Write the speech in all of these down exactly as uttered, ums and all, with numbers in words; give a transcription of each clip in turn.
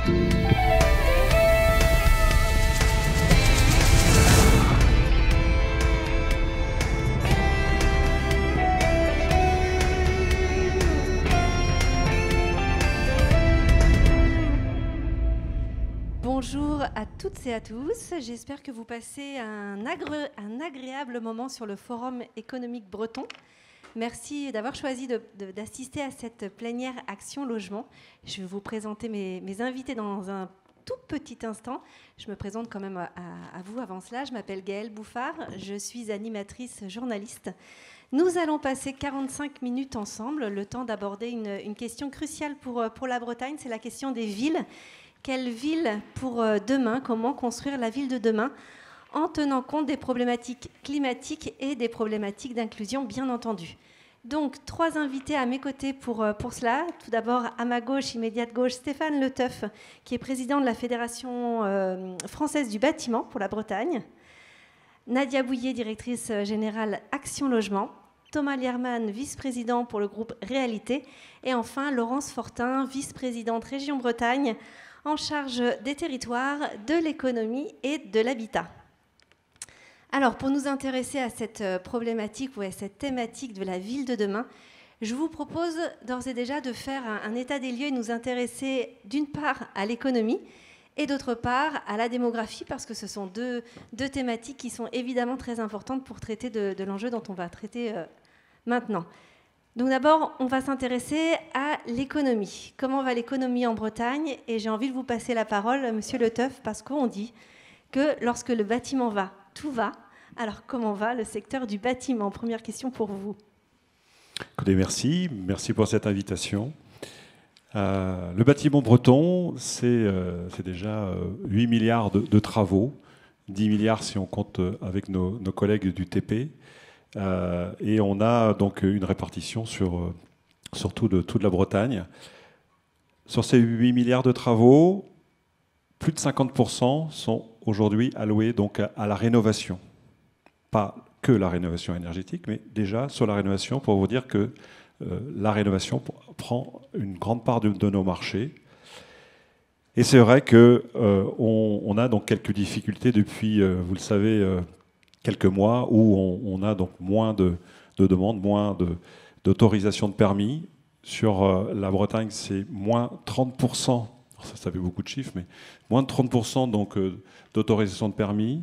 Bonjour à toutes et à tous, j'espère que vous passez un, agré- un agréable moment sur le Forum économique breton. Merci d'avoir choisi de- de- d'assister à cette plénière Action Logement. Je vais vous présenter mes, mes invités dans un tout petit instant. Je me présente quand même à, à- à vous avant cela. Je m'appelle Gaëlle Bouffard, je suis animatrice journaliste. Nous allons passer quarante-cinq minutes ensemble, le temps d'aborder une, une question cruciale pour, pour la Bretagne, c'est la question des villes. Quelle ville pour demain? Comment construire la ville de demain en tenant compte des problématiques climatiques et des problématiques d'inclusion, bien entendu. Donc, trois invités à mes côtés pour, pour cela. Tout d'abord, à ma gauche, immédiate gauche, Stéphane Le Teuf, qui est président de la Fédération euh, française du bâtiment pour la Bretagne. Nadia Bouillet, directrice générale Action Logement. Thomas Lierman, vice-président pour le groupe Réalité. Et enfin, Laurence Fortin, vice-présidente Région Bretagne, en charge des territoires, de l'économie et de l'habitat. Alors, pour nous intéresser à cette problématique ou à cette thématique de la ville de demain, je vous propose d'ores et déjà de faire un, un état des lieux et nous intéresser d'une part à l'économie et d'autre part à la démographie, parce que ce sont deux, deux thématiques qui sont évidemment très importantes pour traiter de, de l'enjeu dont on va traiter euh, maintenant. Donc d'abord, on va s'intéresser à l'économie. Comment va l'économie en Bretagne? Et j'ai envie de vous passer la parole, Monsieur Le Teuf, parce qu'on dit que lorsque le bâtiment va, tout va. Alors comment va le secteur du bâtiment? Première question pour vous. Écoutez, merci. Merci pour cette invitation. Euh, le bâtiment breton, c'est euh, c'est déjà euh, huit milliards de, de travaux, dix milliards si on compte avec nos, nos collègues du T P. Euh, et on a donc une répartition sur, euh, sur tout de, toute la Bretagne. Sur ces huit milliards de travaux, plus de cinquante pour cent sont aujourd'hui alloués donc à, à la rénovation. Pas que la rénovation énergétique, mais déjà sur la rénovation, pour vous dire que euh, la rénovation prend une grande part de, de nos marchés. Et c'est vrai qu'on euh, on a donc quelques difficultés depuis, euh, vous le savez, euh, quelques mois où on, on a donc moins de, de demandes, moins de, d'autorisation de permis. Sur euh, la Bretagne, c'est moins trente pour cent, ça, ça fait beaucoup de chiffres, mais moins de trente pour cent donc, euh, d'autorisation de permis.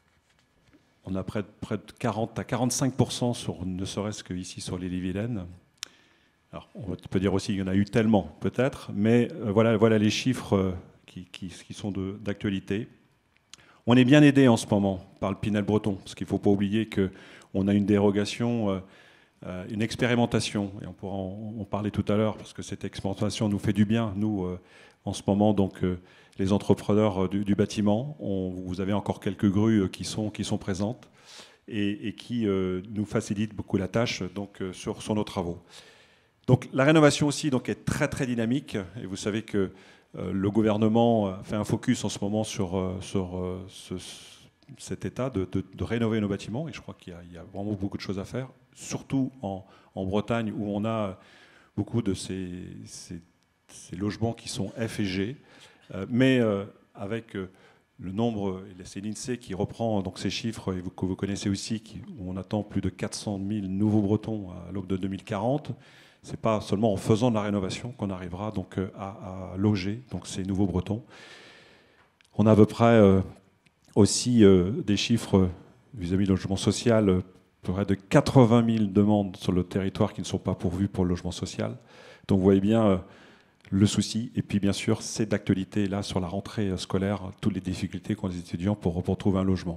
On a près de, près de quarante à quarante-cinq pour cent, sur, ne serait-ce qu'ici sur l'Ille-et-Vilaine. Alors, on peut dire aussi qu'il y en a eu tellement, peut-être, mais euh, voilà, voilà les chiffres euh, qui, qui, qui sont de, d'actualité. On est bien aidé en ce moment par le Pinel breton, parce qu'il ne faut pas oublier qu'on a une dérogation, euh, une expérimentation, et on pourra en, en parler tout à l'heure, parce que cette expérimentation nous fait du bien, nous, euh, en ce moment, donc, euh, les entrepreneurs du, du bâtiment. On, vous avez encore quelques grues qui sont, qui sont présentes et, et qui euh, nous facilitent beaucoup la tâche donc, euh, sur, sur nos travaux. Donc, la rénovation aussi donc, est très, très dynamique, et vous savez que Euh, le gouvernement fait un focus en ce moment sur, euh, sur euh, ce, cet état de, de, de rénover nos bâtiments, et je crois qu'il y a, il y a vraiment beaucoup de choses à faire, surtout en, en Bretagne où on a beaucoup de ces, ces, ces logements qui sont F et G, euh, mais euh, avec euh, le nombre, c'est l'INSEE qui reprend donc ces chiffres et vous, que vous connaissez aussi, qui, où on attend plus de quatre cent mille nouveaux Bretons à l'aube de deux mille quarante. Ce n'est pas seulement en faisant de la rénovation qu'on arrivera donc à, à loger donc ces nouveaux Bretons. On a à peu près euh, aussi euh, des chiffres vis-à-vis du logement social, euh, près de quatre-vingt mille demandes sur le territoire qui ne sont pas pourvues pour le logement social. Donc vous voyez bien euh, le souci. Et puis bien sûr, c'est d'actualité là sur la rentrée scolaire, toutes les difficultés qu'ont les étudiants pour, pour trouver un logement.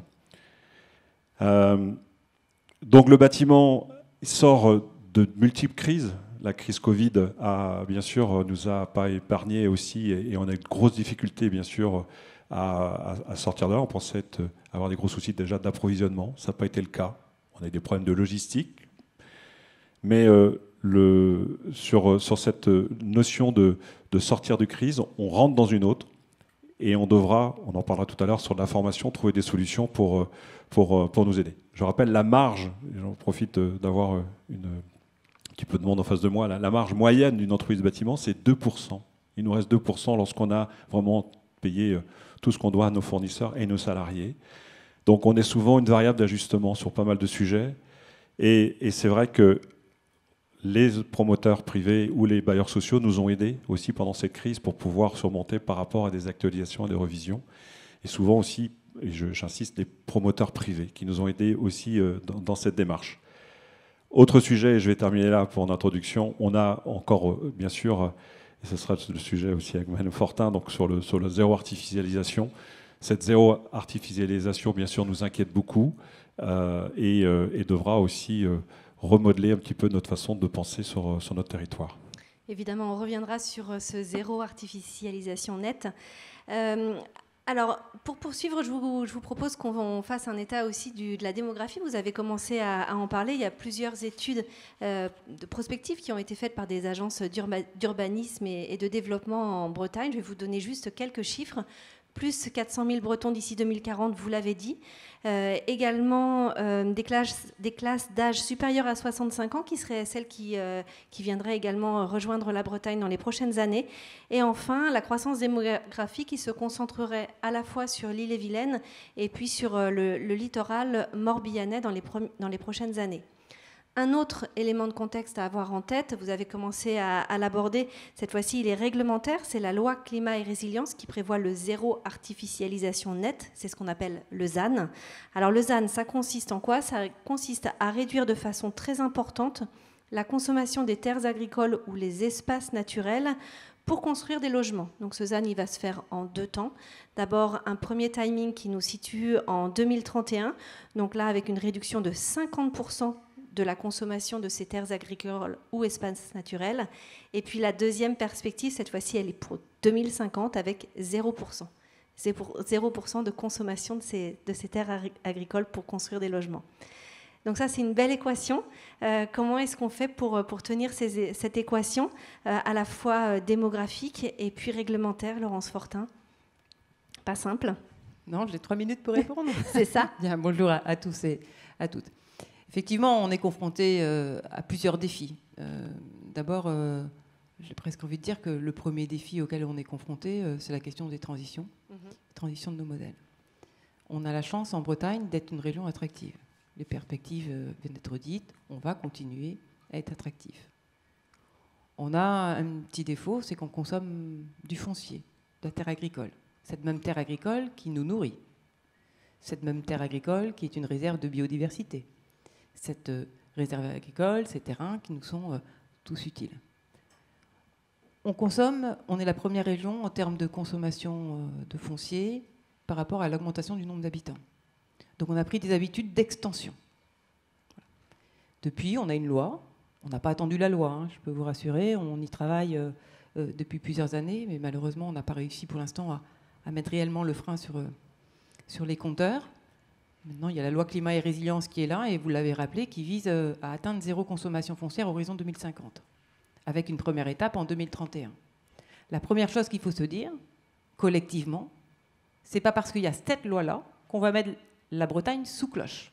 Euh, donc le bâtiment sort de multiples crises. La crise Covid a, bien sûr, nous a pas épargné aussi, et on a eu de grosses difficultés, bien sûr, à, à, à sortir de là. On pensait être, avoir des gros soucis déjà d'approvisionnement. Ça n'a pas été le cas. On a eu des problèmes de logistique. Mais euh, le, sur, sur cette notion de, de sortir de crise, on rentre dans une autre, et on devra, on en parlera tout à l'heure sur la formation, trouver des solutions pour, pour, pour nous aider. Je rappelle la marge, j'en profite d'avoir une... un petit peu de monde en face de moi, la, la marge moyenne d'une entreprise de bâtiment, c'est deux pour cent. Il nous reste deux pour cent lorsqu'on a vraiment payé tout ce qu'on doit à nos fournisseurs et nos salariés. Donc on est souvent une variable d'ajustement sur pas mal de sujets. Et, et c'est vrai que les promoteurs privés ou les bailleurs sociaux nous ont aidés aussi pendant cette crise pour pouvoir surmonter par rapport à des actualisations et des revisions. Et souvent aussi, et je, j'insiste, les promoteurs privés qui nous ont aidés aussi euh, dans, dans cette démarche. Autre sujet, et je vais terminer là pour l'introduction, on a encore, euh, bien sûr, euh, et ce sera le sujet aussi avec Mme Fortin, donc sur le, sur le zéro artificialisation. Cette zéro artificialisation, bien sûr, nous inquiète beaucoup euh, et, euh, et devra aussi euh, remodeler un petit peu notre façon de penser sur, sur notre territoire. Évidemment, on reviendra sur ce zéro artificialisation nette. Euh, alors, pour poursuivre, je vous, je vous propose qu'on fasse un état aussi du, de la démographie. Vous avez commencé à, à en parler. Il y a plusieurs études euh, de prospectives qui ont été faites par des agences d'urba, d'urbanisme et, et de développement en Bretagne. Je vais vous donner juste quelques chiffres. Plus quatre cent mille Bretons d'ici deux mille quarante, vous l'avez dit. Euh, également euh, des classes, des classes d'âge supérieures à soixante-cinq ans, qui seraient celles qui, euh, qui viendraient également rejoindre la Bretagne dans les prochaines années. Et enfin, la croissance démographique qui se concentrerait à la fois sur l'île-et-Vilaine et puis sur euh, le, le littoral morbihanais dans les, pro- dans les prochaines années. Un autre élément de contexte à avoir en tête, vous avez commencé à, à l'aborder, cette fois-ci il est réglementaire, c'est la loi climat et résilience qui prévoit le zéro artificialisation nette, c'est ce qu'on appelle le Z A N. Alors le Z A N, ça consiste en quoi? Ça consiste à réduire de façon très importante la consommation des terres agricoles ou les espaces naturels pour construire des logements. Donc ce Z A N, il va se faire en deux temps. D'abord, un premier timing qui nous situe en deux mille trente et un, donc là avec une réduction de cinquante pour cent de la consommation de ces terres agricoles ou espaces naturels. Et puis la deuxième perspective, cette fois-ci, elle est pour deux mille cinquante avec zéro pour cent. zéro pour cent de consommation de ces, de ces terres agricoles pour construire des logements. Donc ça, c'est une belle équation. Euh, comment est-ce qu'on fait pour, pour tenir ces, cette équation euh, à la fois démographique et puis réglementaire, Laurence Fortin? Pas simple. Non, j'ai trois minutes pour répondre. C'est ça. Bien, bonjour à, à tous et à toutes. Effectivement, on est confronté euh, à plusieurs défis. Euh, d'abord, euh, j'ai presque envie de dire que le premier défi auquel on est confronté, euh, c'est la question des transitions, mm-hmm. transition de nos modèles. On a la chance en Bretagne d'être une région attractive. Les perspectives euh, viennent d'être dites, on va continuer à être attractif. On a un petit défaut, c'est qu'on consomme du foncier, de la terre agricole. Cette même terre agricole qui nous nourrit. Cette même terre agricole qui est une réserve de biodiversité. Cette réserve agricole, ces terrains qui nous sont euh, tous utiles. On consomme, on est la première région en termes de consommation euh, de foncier par rapport à l'augmentation du nombre d'habitants. Donc on a pris des habitudes d'extension. Voilà. Depuis, on a une loi. On n'a pas attendu la loi, hein, je peux vous rassurer. On y travaille euh, euh, depuis plusieurs années, mais malheureusement, on n'a pas réussi pour l'instant à, à mettre réellement le frein sur, euh, sur les compteurs. Maintenant, il y a la loi climat et résilience qui est là, et vous l'avez rappelé, qui vise à atteindre zéro consommation foncière à horizon deux mille cinquante, avec une première étape en deux mille trente et un. La première chose qu'il faut se dire, collectivement, c'est pas parce qu'il y a cette loi-là qu'on va mettre la Bretagne sous cloche.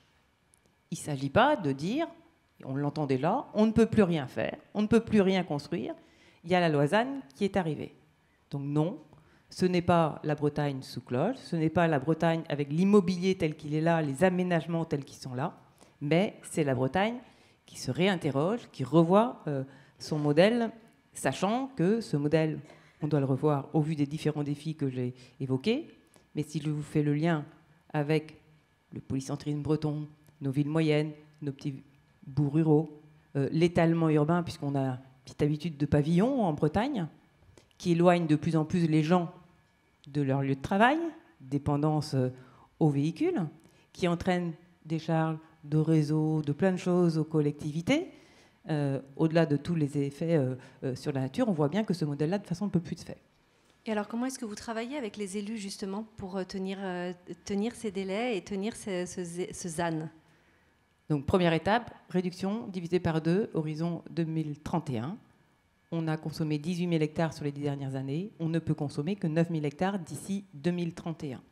Il ne s'agit pas de dire, on l'entend déjà, on ne peut plus rien faire, on ne peut plus rien construire, il y a la loi Z A N qui est arrivée. Donc non, ce n'est pas la Bretagne sous cloche, ce n'est pas la Bretagne avec l'immobilier tel qu'il est là, les aménagements tels qu'ils sont là, mais c'est la Bretagne qui se réinterroge, qui revoit euh, son modèle, sachant que ce modèle, on doit le revoir au vu des différents défis que j'ai évoqués. Mais si je vous fais le lien avec le polycentrisme breton, nos villes moyennes, nos petits bourgs ruraux, euh, l'étalement urbain, puisqu'on a une petite habitude de pavillon en Bretagne, qui éloigne de plus en plus les gens de leur lieu de travail, dépendance aux véhicules, qui entraîne des charges de réseau, de plein de choses aux collectivités. Euh, au-delà de tous les effets euh, euh, sur la nature, on voit bien que ce modèle-là, de toute façon, ne peut plus se faire. Et alors, comment est-ce que vous travaillez avec les élus, justement, pour tenir, euh, tenir ces délais et tenir ce, ce, ce Z A N? Donc, première étape, réduction divisée par deux, horizon deux mille trente et un. On a consommé dix-huit mille hectares sur les dix dernières années. On ne peut consommer que neuf mille hectares d'ici deux mille trente et un.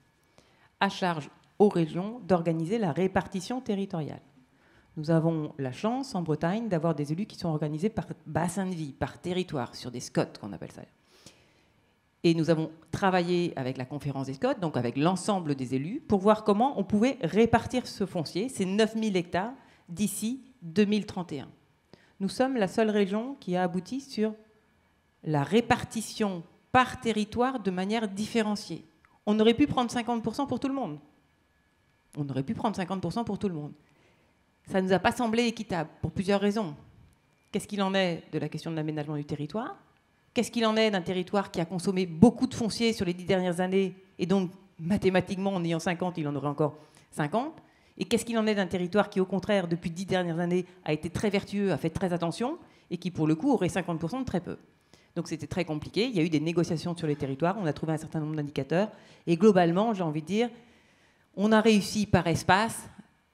À charge aux régions d'organiser la répartition territoriale. Nous avons la chance en Bretagne d'avoir des élus qui sont organisés par bassin de vie, par territoire, sur des S C O T qu'on appelle ça. Et nous avons travaillé avec la conférence des Scots, donc avec l'ensemble des élus, pour voir comment on pouvait répartir ce foncier, ces neuf mille hectares, d'ici deux mille trente et un. Nous sommes la seule région qui a abouti sur la répartition par territoire de manière différenciée. On aurait pu prendre cinquante pour cent pour tout le monde. On aurait pu prendre cinquante pour cent pour tout le monde. Ça ne nous a pas semblé équitable, pour plusieurs raisons. Qu'est-ce qu'il en est de la question de l'aménagement du territoire ? Qu'est-ce qu'il en est d'un territoire qui a consommé beaucoup de foncier sur les dix dernières années, et donc mathématiquement, en ayant cinquante, il en aurait encore cinquante ? Et qu'est-ce qu'il en est d'un territoire qui, au contraire, depuis dix dernières années, a été très vertueux, a fait très attention, et qui, pour le coup, aurait cinquante pour cent de très peu ? Donc c'était très compliqué. Il y a eu des négociations sur les territoires, on a trouvé un certain nombre d'indicateurs, et globalement, j'ai envie de dire, on a réussi par espace,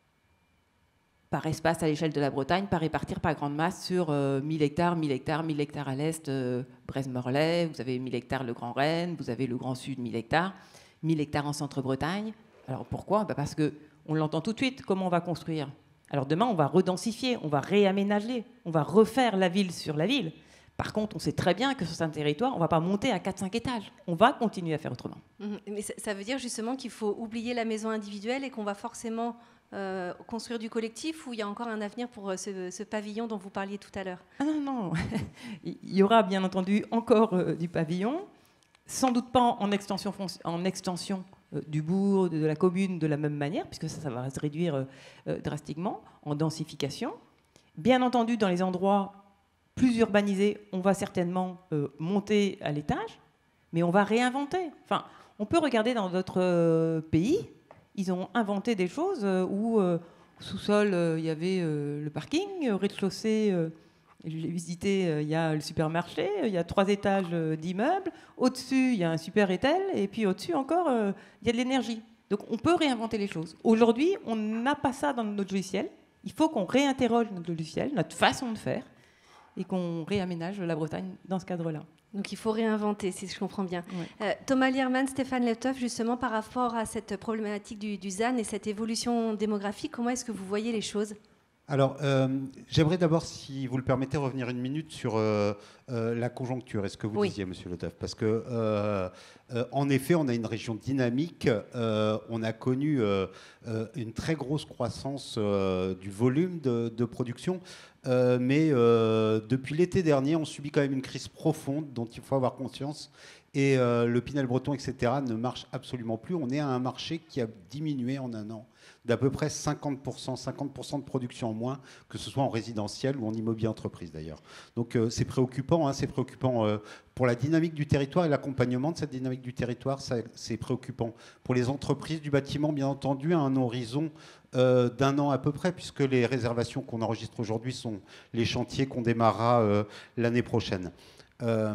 par espace à l'échelle de la Bretagne, par répartir par grande masse sur euh, mille hectares, mille hectares, mille hectares à l'est, euh, Brest-Morlaix, vous avez mille hectares le Grand Rennes, vous avez le Grand Sud, mille hectares, mille hectares en centre-Bretagne. Alors pourquoi ? Ben parce qu'on l'entend tout de suite, comment on va construire ? Alors demain, on va redensifier, on va réaménager, on va refaire la ville sur la ville. Par contre, on sait très bien que sur un territoire, on ne va pas monter à quatre cinq étages. On va continuer à faire autrement. Mmh. Mais ça veut dire justement qu'il faut oublier la maison individuelle et qu'on va forcément euh, construire du collectif, ou il y a encore un avenir pour ce, ce pavillon dont vous parliez tout à l'heure ? Ah non, non. Il y aura bien entendu encore euh, du pavillon, sans doute pas en extension, en extension euh, du bourg, de la commune de la même manière, puisque ça, ça va se réduire euh, euh, drastiquement, en densification. Bien entendu, dans les endroits plus urbanisés, on va certainement euh, monter à l'étage, mais on va réinventer. Enfin, on peut regarder dans d'autres euh, pays, ils ont inventé des choses euh, où, euh, au sous-sol, euh, il y avait euh, le parking, au rez-de-chaussée, euh, j'ai visité, euh, il y a le supermarché, il y a trois étages euh, d'immeubles, au-dessus, il y a un super étel, et puis au-dessus encore, euh, il y a de l'énergie. Donc on peut réinventer les choses. Aujourd'hui, on n'a pas ça dans notre logiciel. Il faut qu'on réinterroge notre logiciel, notre façon de faire, et qu'on réaménage la Bretagne dans ce cadre-là. Donc il faut réinventer, si je comprends bien. Ouais. Euh, Thomas Lierman, Stéphane Leptoff, justement par rapport à cette problématique du, du Z A N et cette évolution démographique, comment est-ce que vous voyez les choses ? Alors, euh, j'aimerais d'abord, si vous le permettez, revenir une minute sur euh, euh, la conjoncture et ce que vous oui. disiez, Monsieur Leptoff. Parce que, euh, euh, en effet, on a une région dynamique. Euh, on a connu euh, euh, une très grosse croissance euh, du volume de, de production. Euh, mais euh, depuis l'été dernier, on subit quand même une crise profonde dont il faut avoir conscience. Et euh, le Pinel breton, et cetera, ne marche absolument plus. On est à un marché qui a diminué en un an d'à peu près cinquante pour cent, cinquante pour cent de production en moins, que ce soit en résidentiel ou en immobilier entreprise d'ailleurs. Donc euh, c'est préoccupant, hein, c'est préoccupant euh, pour la dynamique du territoire et l'accompagnement de cette dynamique du territoire, ça, c'est préoccupant. Pour les entreprises du bâtiment, bien entendu, à un horizon euh, d'un an à peu près, puisque les réservations qu'on enregistre aujourd'hui sont les chantiers qu'on démarrera euh, l'année prochaine. Euh,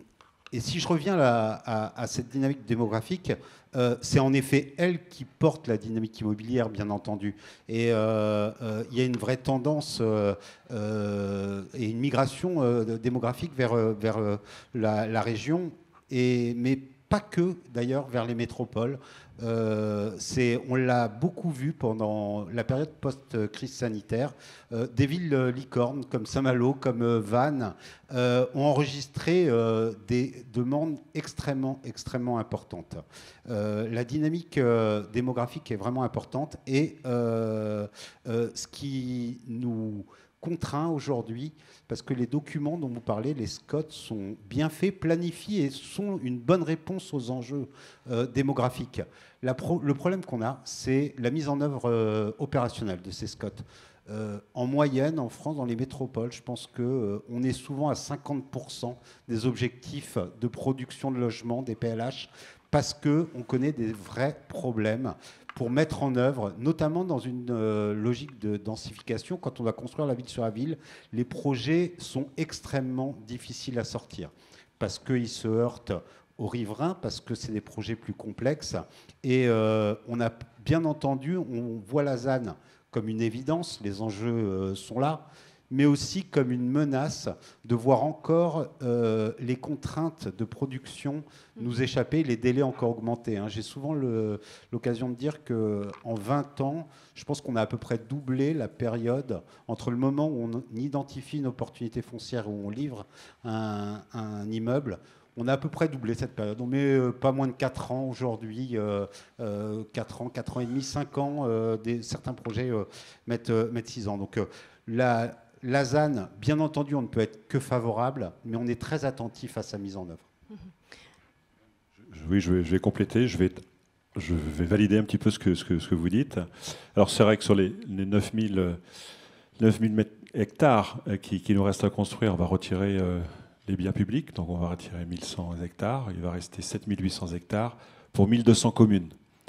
Et si je reviens à, à, à cette dynamique démographique, euh, c'est en effet elle qui porte la dynamique immobilière, bien entendu. Et euh, euh, il y a une vraie tendance euh, euh, et une migration euh, démographique vers, vers euh, la, la région, et, mais pas que, d'ailleurs, vers les métropoles. Euh, c'est, on l'a beaucoup vu pendant la période post-crise sanitaire. Euh, des villes euh, licornes comme Saint-Malo, comme euh, Vannes, euh, ont enregistré euh, des demandes extrêmement, extrêmement importantes. Euh, la dynamique euh, démographique est vraiment importante, et euh, euh, ce qui nous contraint aujourd'hui, parce que les documents dont vous parlez, les Scots, sont bien faits, planifiés et sont une bonne réponse aux enjeux euh, démographiques. La pro- le problème qu'on a, c'est la mise en œuvre euh, opérationnelle de ces Scots. Euh, en moyenne, en France, dans les métropoles, je pense qu'on euh, est souvent à cinquante pour cent des objectifs de production de logements, des P L H, parce qu'on connaît des vrais problèmes pour mettre en œuvre, notamment dans une euh, logique de densification. Quand on doit construire la ville sur la ville, les projets sont extrêmement difficiles à sortir, parce qu'ils se heurtent aux riverains, parce que c'est des projets plus complexes. Et euh, on a bien entendu, on voit la Z A N comme une évidence, les enjeux euh, sont là, mais aussi comme une menace de voir encore euh, les contraintes de production nous échapper, les délais encore augmenter. Hein. J'ai souvent le, l'occasion de dire qu'en vingt ans, je pense qu'on a à peu près doublé la période entre le moment où on identifie une opportunité foncière, où on livre un, un immeuble. on a à peu près doublé cette période. On met euh, pas moins de quatre ans aujourd'hui, euh, euh, quatre ans, quatre ans et demi, cinq ans. Euh, des, certains projets euh, mettent, euh, mettent six ans. Donc euh, la, la Z A N, bien entendu, on ne peut être que favorable, mais on est très attentif à sa mise en œuvre. Oui, je vais, je vais compléter. Je vais, je vais valider un petit peu ce que, ce que, ce que vous dites. Alors, c'est vrai que sur les, les neuf mille hectares qui, qui nous restent à construire, on va retirer euh, les biens publics. Donc, on va retirer mille cent hectares. Il va rester sept mille huit cents hectares pour mille deux cents communes.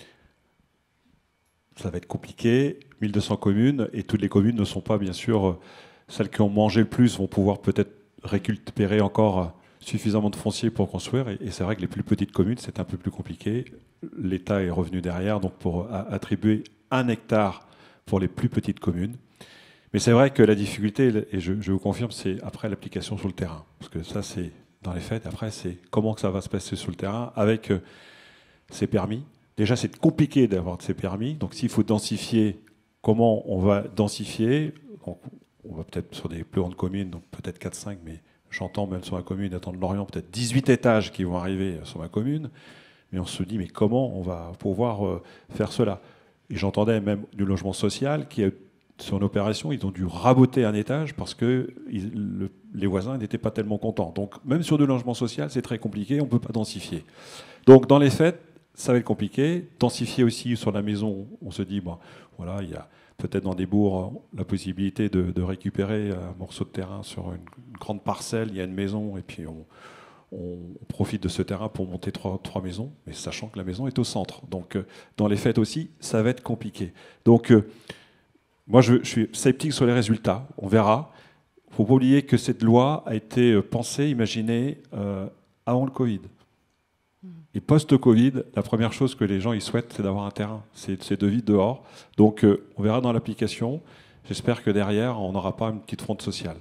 Ça va être compliqué. mille deux cents communes, et toutes les communes ne sont pas, bien sûr, celles qui ont mangé le plus vont pouvoir peut-être récupérer encore suffisamment de foncier pour construire. Et, et c'est vrai que les plus petites communes, c'est un peu plus compliqué. L'État est revenu derrière, donc pour a, attribuer un hectare pour les plus petites communes. Mais c'est vrai que la difficulté, et je, je vous confirme, c'est après l'application sur le terrain. Parce que ça, c'est dans les faits. Après, c'est comment que ça va se passer sur le terrain avec euh, ces permis. Déjà, c'est compliqué d'avoir ces permis. Donc, s'il faut densifier, comment on va densifier? Donc, on va peut-être sur des plus grandes communes, donc peut-être quatre cinq, mais j'entends même sur ma commune, attendre Lorient, peut-être dix-huit étages qui vont arriver sur ma commune. Mais on se dit, mais comment on va pouvoir euh, faire cela? Et j'entendais même du logement social qui est sur une opération, ils ont dû raboter un étage parce que ils, le, les voisins n'étaient pas tellement contents. Donc, même sur du logement social, c'est très compliqué, on ne peut pas densifier. Donc, dans les faits, ça va être compliqué. Densifier aussi sur la maison, on se dit, bon, voilà, il y a peut-être dans des bourgs la possibilité de, de récupérer un morceau de terrain sur une, une grande parcelle, il y a une maison, et puis on, on profite de ce terrain pour monter trois, trois maisons, mais sachant que la maison est au centre. Donc, dans les faits aussi, ça va être compliqué. Donc, moi, je, je suis sceptique sur les résultats. On verra. Il ne faut pas oublier que cette loi a été pensée, imaginée euh, avant le Covid. Et post-Covid, la première chose que les gens ils souhaitent, c'est d'avoir un terrain. C'est, c'est de vivre dehors. Donc, euh, on verra dans l'application. J'espère que derrière, on n'aura pas une petite fronde sociale.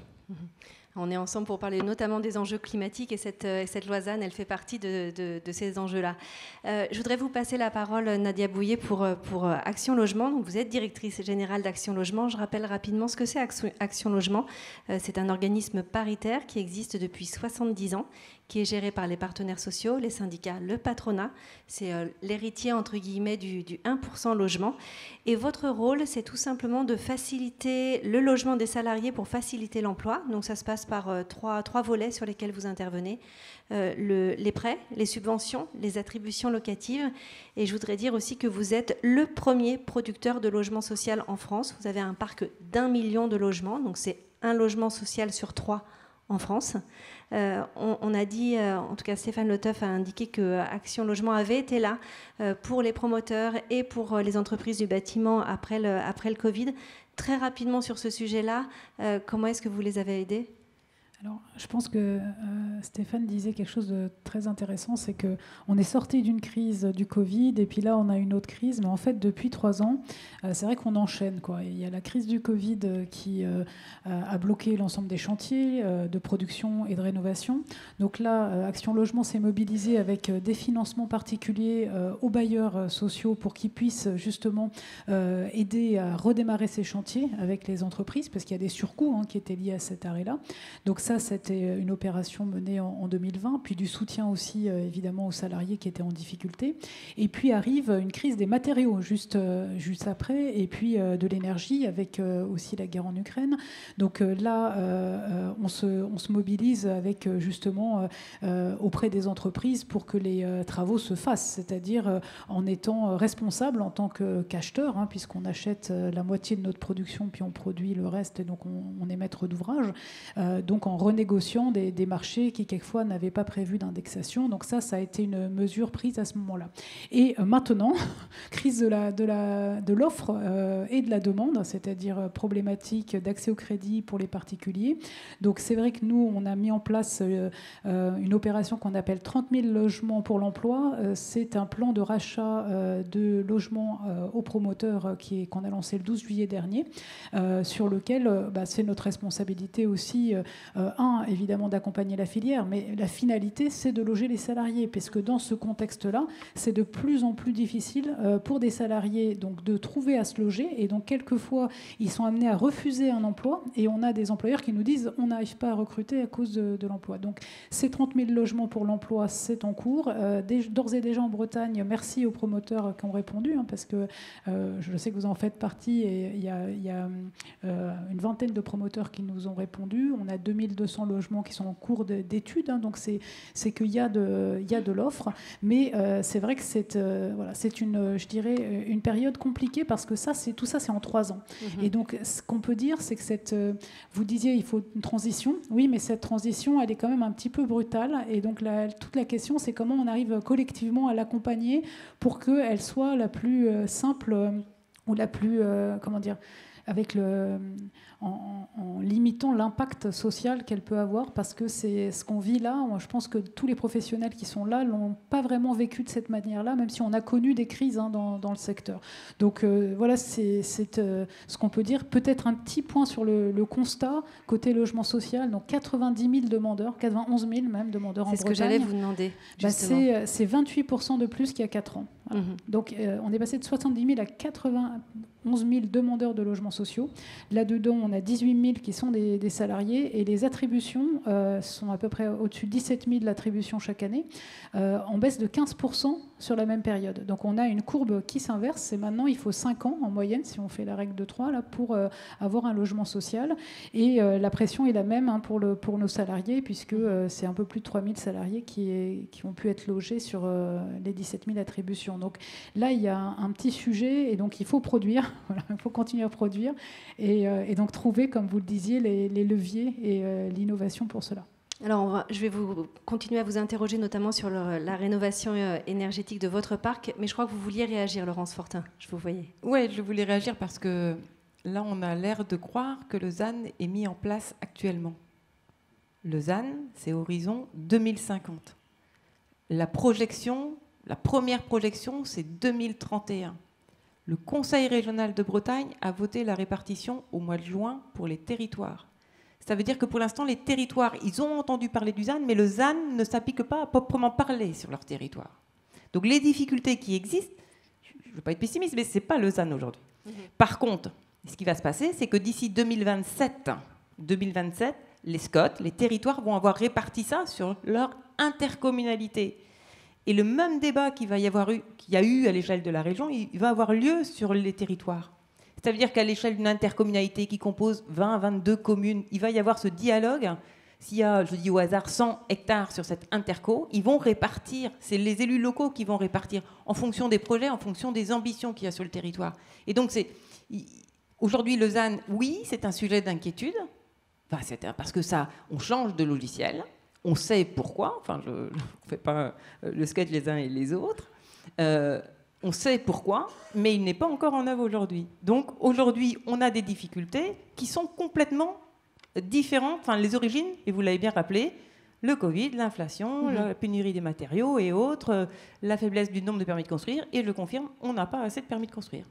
On est ensemble pour parler notamment des enjeux climatiques et cette, cette loi Z A N, elle fait partie de, de, de ces enjeux-là. Euh, je voudrais vous passer la parole, Nadia Bouillet, pour, pour Action Logement. Donc, vous êtes directrice générale d'Action Logement. Je rappelle rapidement ce que c'est Action, Action Logement. Euh, c'est un organisme paritaire qui existe depuis soixante-dix ans, qui est géré par les partenaires sociaux, les syndicats, le patronat. C'est euh, l'héritier, entre guillemets, du, du un pour cent logement. Et votre rôle, c'est tout simplement de faciliter le logement des salariés pour faciliter l'emploi. Donc, ça se passe par euh, trois, trois volets sur lesquels vous intervenez. Euh, le, les prêts, les subventions, les attributions locatives. Et je voudrais dire aussi que vous êtes le premier producteur de logement social en France. Vous avez un parc d'un million de logements. Donc, c'est un logement social sur trois en France. Euh, on, on a dit, euh, en tout cas Stéphane Le Teuf a indiqué que Action Logement avait été là euh, pour les promoteurs et pour euh, les entreprises du bâtiment après le, après le Covid. Très rapidement sur ce sujet-là, euh, comment est-ce que vous les avez aidés ? Alors, je pense que euh, Stéphane disait quelque chose de très intéressant, c'est qu'on est sorti d'une crise du Covid et puis là on a une autre crise, mais en fait depuis trois ans, euh, c'est vrai qu'on enchaîne, quoi. Il y a la crise du Covid qui euh, a bloqué l'ensemble des chantiers euh, de production et de rénovation. Donc là, euh, Action Logement s'est mobilisé avec euh, des financements particuliers euh, aux bailleurs euh, sociaux pour qu'ils puissent justement euh, aider à redémarrer ces chantiers avec les entreprises, parce qu'il y a des surcoûts hein, qui étaient liés à cet arrêt-là. Donc ça, c'était une opération menée en deux mille vingt, puis du soutien aussi euh, évidemment aux salariés qui étaient en difficulté. Et puis arrive une crise des matériaux juste, euh, juste après, et puis euh, de l'énergie avec euh, aussi la guerre en Ukraine. Donc euh, là, euh, on, se, on se mobilise avec euh, justement euh, auprès des entreprises pour que les euh, travaux se fassent, c'est-à-dire euh, en étant responsable en tant que qu'acheteur, hein, puisqu'on achète euh, la moitié de notre production, puis on produit le reste, et donc on, on est maître d'ouvrage. Euh, donc en renégociant des, des marchés qui, quelquefois, n'avaient pas prévu d'indexation. Donc ça, ça a été une mesure prise à ce moment-là. Et euh, maintenant, crise de la, de la, de l'offre euh, et de la demande, c'est-à-dire problématique d'accès au crédit pour les particuliers. Donc c'est vrai que nous, on a mis en place euh, euh, une opération qu'on appelle trente mille logements pour l'emploi. Euh, c'est un plan de rachat euh, de logements euh, aux promoteurs euh, qui est, qu'on a lancé le douze juillet dernier, euh, sur lequel euh, bah, c'est notre responsabilité aussi euh, euh, un, évidemment, d'accompagner la filière, mais la finalité, c'est de loger les salariés, parce que dans ce contexte-là, c'est de plus en plus difficile euh, pour des salariés donc, de trouver à se loger, et donc quelquefois, ils sont amenés à refuser un emploi, et on a des employeurs qui nous disent on n'arrive pas à recruter à cause de, de l'emploi. Donc ces trente mille logements pour l'emploi, c'est en cours. Euh, d'ores et déjà en Bretagne, merci aux promoteurs qui ont répondu, hein, parce que euh, je sais que vous en faites partie, et il y a, y a euh, une vingtaine de promoteurs qui nous ont répondu. On a deux mille deux cents logements qui sont en cours d'études, hein, donc c'est, c'est qu'il y a de, il y a de l'offre, mais euh, c'est vrai que c'est, euh, voilà, c'est une, je dirais, une période compliquée, parce que ça, c'est, tout ça, c'est en trois ans. Mmh. Et donc, ce qu'on peut dire, c'est que cette, vous disiez, il faut une transition. Oui, mais cette transition, elle est quand même un petit peu brutale. Et donc, la, toute la question, c'est comment on arrive collectivement à l'accompagner pour qu'elle soit la plus euh, simple euh, ou la plus, euh, comment dire, avec le, en, en limitant l'impact social qu'elle peut avoir, parce que c'est ce qu'on vit là. Moi, je pense que tous les professionnels qui sont là l'ont pas vraiment vécu de cette manière-là, même si on a connu des crises hein, dans, dans le secteur. Donc euh, voilà, c'est, c'est euh, ce qu'on peut dire. Peut-être un petit point sur le, le constat côté logement social. Donc quatre-vingt-dix mille demandeurs, quatre-vingt-onze mille même demandeurs c'est en Bretagne. C'est ce que j'allais vous demander. Bah, c'est, c'est vingt-huit pour cent de plus qu'il y a quatre ans. Voilà. Mmh. Donc euh, on est passé de soixante-dix mille à quatre-vingt-onze mille demandeurs de logements sociaux. Là-dedans, on a dix-huit mille qui sont des, des salariés, et les attributions euh, sont à peu près au-dessus de dix-sept mille attributions chaque année, euh, en baisse de quinze pour cent sur la même période. Donc on a une courbe qui s'inverse, et maintenant il faut cinq ans en moyenne, si on fait la règle de trois, là, pour euh, avoir un logement social. Et euh, la pression est la même hein, pour, le, pour nos salariés, puisque euh, c'est un peu plus de trois mille salariés qui, est, qui ont pu être logés sur euh, les dix-sept mille attributions. Donc là, il y a un, un petit sujet, et donc il faut produire, voilà, il faut continuer à produire, et, euh, et donc trouver, comme vous le disiez, les, les leviers et euh, l'innovation pour cela. Alors, on va, je vais vous continuer à vous interroger notamment sur le, la rénovation euh, énergétique de votre parc, mais je crois que vous vouliez réagir, Laurence Fortin, je vous voyais. Oui, je voulais réagir parce que là, on a l'air de croire que le Z A N est mis en place actuellement. Le Z A N, c'est horizon deux mille cinquante. La projection, la première projection, c'est deux mille trente et un. Le Conseil régional de Bretagne a voté la répartition au mois de juin pour les territoires. Ça veut dire que pour l'instant, les territoires, ils ont entendu parler du Z A N, mais le Z A N ne s'applique pas à proprement parler sur leur territoire. Donc les difficultés qui existent, je ne veux pas être pessimiste, mais ce n'est pas le Z A N aujourd'hui. Mmh. Par contre, ce qui va se passer, c'est que d'ici deux mille vingt-sept, deux mille vingt-sept, les S C O T, les territoires vont avoir réparti ça sur leur intercommunalité. Et le même débat qu'il va y avoir eu, qu'il y a eu à l'échelle de la région, il va avoir lieu sur les territoires. Ça veut dire qu'à l'échelle d'une intercommunalité qui compose vingt à vingt-deux communes, il va y avoir ce dialogue. S'il y a, je dis au hasard, cent hectares sur cette interco, ils vont répartir. C'est les élus locaux qui vont répartir en fonction des projets, en fonction des ambitions qu'il y a sur le territoire. Et donc, c'est, aujourd'hui, le Z A N, oui, c'est un sujet d'inquiétude, enfin, c'est parce que ça, on change de logiciel, on sait pourquoi, enfin, je ne fais pas le sketch les uns et les autres, euh, on sait pourquoi, mais il n'est pas encore en œuvre aujourd'hui. Donc aujourd'hui, on a des difficultés qui sont complètement différentes. Enfin, les origines, et vous l'avez bien rappelé, le Covid, l'inflation, mmh. la pénurie des matériaux et autres, la faiblesse du nombre de permis de construire. Et je le confirme, on n'a pas assez de permis de construire.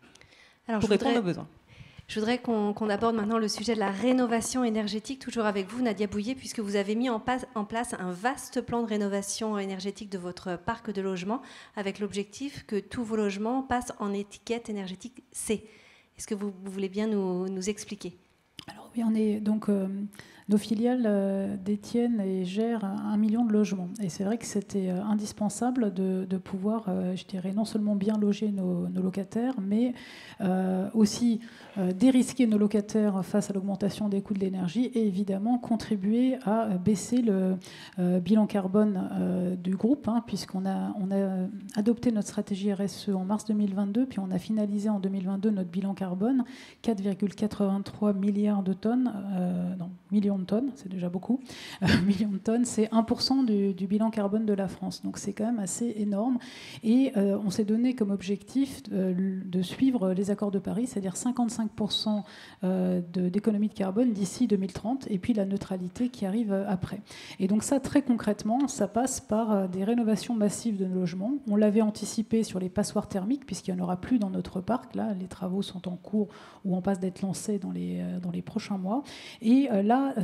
Alors, pour je répondre voudrais... aux besoins. Je voudrais qu'on, qu'on aborde maintenant le sujet de la rénovation énergétique, toujours avec vous, Nadia Bouillet, puisque vous avez mis en, pas, en place un vaste plan de rénovation énergétique de votre parc de logements, avec l'objectif que tous vos logements passent en étiquette énergétique C. Est-ce que vous, vous voulez bien nous, nous expliquer ? Alors oui, on est donc... Euh Nos filiales euh, détiennent et gèrent un million de logements. Et c'est vrai que c'était euh, indispensable de, de pouvoir, euh, je dirais, non seulement bien loger nos, nos locataires, mais euh, aussi euh, dérisquer nos locataires face à l'augmentation des coûts de l'énergie et évidemment contribuer à baisser le euh, bilan carbone euh, du groupe, hein, puisqu'on a, on a adopté notre stratégie R S E en mars deux mille vingt-deux, puis on a finalisé en deux mille vingt-deux notre bilan carbone, quatre virgule quatre-vingt-trois milliards de tonnes, euh, non, millions de tonnes, c'est déjà beaucoup, euh, millions de tonnes, c'est un pour cent du, du bilan carbone de la France. Donc c'est quand même assez énorme. Et euh, on s'est donné comme objectif de, de suivre les accords de Paris, c'est-à-dire cinquante-cinq pour cent euh, de, d'économie de carbone d'ici deux mille trente, et puis la neutralité qui arrive après. Et donc ça, très concrètement, ça passe par des rénovations massives de nos logements. On l'avait anticipé sur les passoires thermiques, puisqu'il n'y en aura plus dans notre parc. Là, les travaux sont en cours ou on passe d'être lancés dans les, dans les prochains mois. Et euh, là,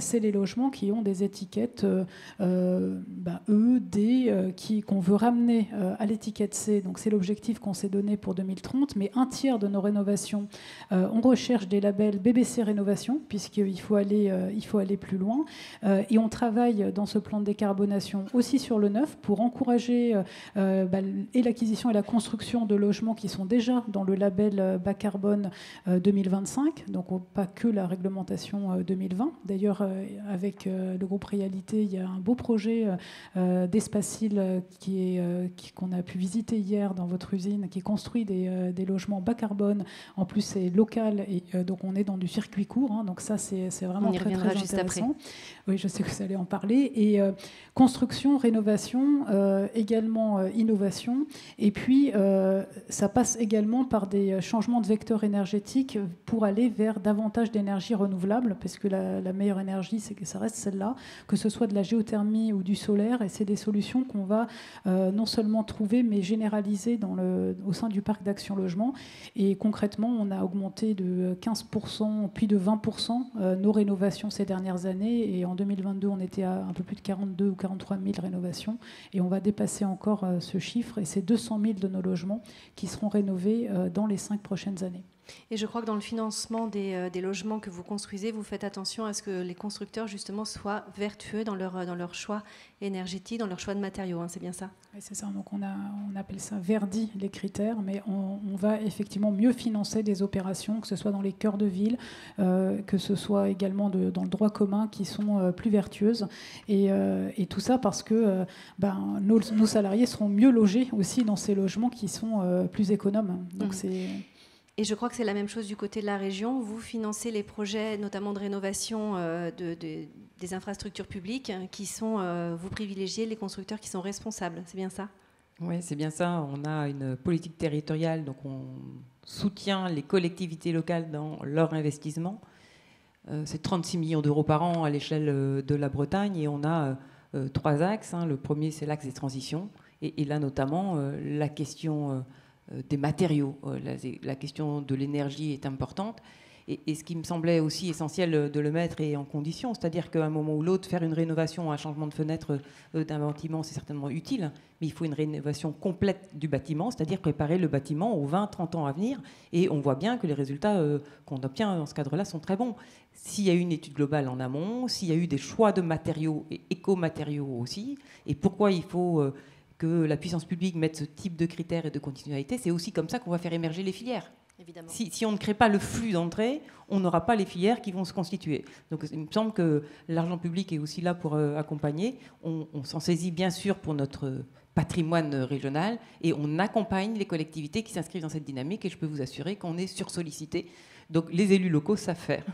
c'est les logements qui ont des étiquettes euh, euh, ben, E, D, euh, qui, qu'on veut ramener euh, à l'étiquette C. Donc c'est l'objectif qu'on s'est donné pour deux mille trente, mais un tiers de nos rénovations, euh, on recherche des labels B B C Rénovation, puisqu'il faut aller, euh, il faut aller plus loin. Euh, et on travaille dans ce plan de décarbonation aussi sur le neuf pour encourager euh, bah, et l'acquisition et la construction de logements qui sont déjà dans le label euh, bas carbone euh, deux mille vingt-cinq, donc pas que la réglementation euh, deux mille vingt. D'ailleurs, euh, avec euh, le groupe Réalité, il y a un beau projet euh, d'Espacil euh, qui est, euh, qui, qu'on a pu visiter hier dans votre usine, qui construit des, euh, des logements bas carbone. En plus, c'est local, et euh, donc on est dans du circuit court. Hein, donc ça, c'est, c'est vraiment très, très juste intéressant. Après. Oui, je sais que vous allez en parler. Et euh, construction, rénovation, euh, également euh, innovation. Et puis, euh, ça passe également par des changements de vecteurs énergétiques pour aller vers davantage d'énergie renouvelable, parce que la, la meilleure énergie, c'est que ça reste celle-là, que ce soit de la géothermie ou du solaire. Et c'est des solutions qu'on va euh, non seulement trouver, mais généraliser dans le, au sein du parc d'Action Logement. Et concrètement, on a augmenté de quinze pour cent, puis de vingt pour cent euh, nos rénovations ces dernières années. Et en deux mille vingt-deux, on était à un peu plus de quarante-deux ou quarante-trois mille rénovations. Et on va dépasser encore euh, ce chiffre. Et c'est deux cent mille de nos logements qui seront rénovés euh, dans les cinq prochaines années. Et je crois que dans le financement des, euh, des logements que vous construisez, vous faites attention à ce que les constructeurs, justement, soient vertueux dans leur, dans leur choix énergétique, dans leur choix de matériaux. Hein, c'est bien ça ? Oui, c'est ça. Donc on, a, on appelle ça verdi, les critères, mais on, on va effectivement mieux financer des opérations, que ce soit dans les cœurs de ville, euh, que ce soit également de, dans le droit commun, qui sont euh, plus vertueuses. Et, euh, et tout ça parce que euh, ben, nos, nos salariés seront mieux logés aussi dans ces logements qui sont euh, plus économes. Donc mmh. c'est... Et je crois que c'est la même chose du côté de la région. Vous financez les projets, notamment de rénovation euh, de, de, des infrastructures publiques, qui sont, euh, vous privilégiez les constructeurs qui sont responsables. C'est bien ça ? Oui, c'est bien ça. On a une politique territoriale, donc on soutient les collectivités locales dans leur investissement. Euh, c'est trente-six millions d'euros par an à l'échelle de la Bretagne, et on a euh, trois axes. Hein. Le premier, c'est l'axe des transitions, et, et là notamment euh, la question euh, des matériaux. La, la question de l'énergie est importante. Et, et ce qui me semblait aussi essentiel de le mettre est en condition, c'est-à-dire qu'à un moment ou l'autre, faire une rénovation, un changement de fenêtre d'un bâtiment, c'est certainement utile, mais il faut une rénovation complète du bâtiment, c'est-à-dire préparer le bâtiment aux vingt à trente ans à venir. Et on voit bien que les résultats euh, qu'on obtient dans ce cadre-là sont très bons. S'il y a eu une étude globale en amont, s'il y a eu des choix de matériaux et éco-matériaux aussi, et pourquoi il faut... Euh, que la puissance publique mette ce type de critères et de continualité, c'est aussi comme ça qu'on va faire émerger les filières. Évidemment. Si, si on ne crée pas le flux d'entrée, on n'aura pas les filières qui vont se constituer. Donc il me semble que l'argent public est aussi là pour euh, accompagner. On, on s'en saisit bien sûr pour notre patrimoine régional et on accompagne les collectivités qui s'inscrivent dans cette dynamique, et je peux vous assurer qu'on est sursollicité. Donc les élus locaux savent faire.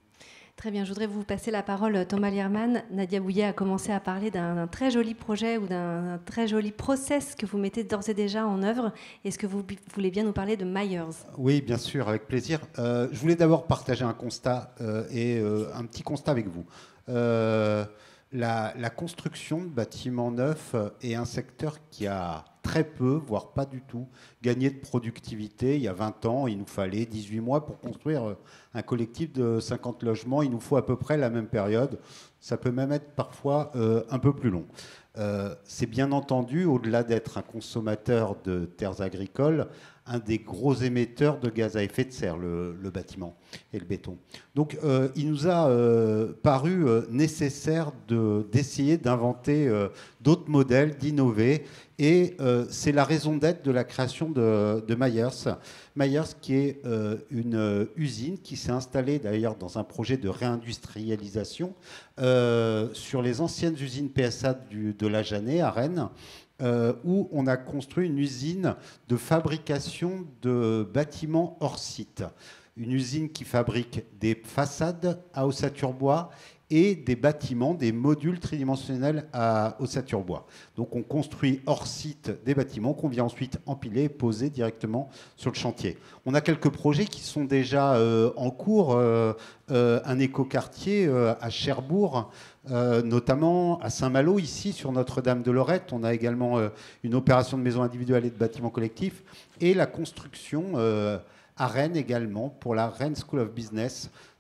Très bien, je voudrais vous passer la parole, Thomas Lierman. Nadia Bouillet a commencé à parler d'un, d'un très joli projet ou d'un, d'un très joli process que vous mettez d'ores et déjà en œuvre. Est-ce que vous voulez bien nous parler de Myers ? Oui, bien sûr, avec plaisir. Euh, je voulais d'abord partager un constat euh, et euh, un petit constat avec vous. Euh, la, la construction de bâtiments neufs est un secteur qui a très peu, voire pas du tout, gagné de productivité. Il y a vingt ans, il nous fallait dix-huit mois pour construire un collectif de cinquante logements. Il nous faut à peu près la même période. Ça peut même être parfois euh, un peu plus long. Euh, c'est bien entendu, au-delà d'être un consommateur de terres agricoles, un des gros émetteurs de gaz à effet de serre, le, le bâtiment et le béton. Donc euh, il nous a euh, paru euh, nécessaire de, d'essayer d'inventer euh, d'autres modèles, d'innover. Et euh, c'est la raison d'être de la création de, de Myers. Myers qui est euh, une euh, usine qui s'est installée d'ailleurs dans un projet de réindustrialisation euh, sur les anciennes usines P S A du, de la Jeannet à Rennes, euh, où on a construit une usine de fabrication de bâtiments hors site. Une usine qui fabrique des façades à ossature-bois et des bâtiments, des modules tridimensionnels à ossature-bois. Donc on construit hors site des bâtiments qu'on vient ensuite empiler et poser directement sur le chantier. On a quelques projets qui sont déjà euh, en cours. Euh, euh, un écoquartier euh, à Cherbourg, euh, notamment à Saint-Malo, ici sur Notre-Dame-de-Lorette. On a également euh, une opération de maisons individuelles et de bâtiments collectifs. Et la construction euh, à Rennes également, pour la Rennes School of Business,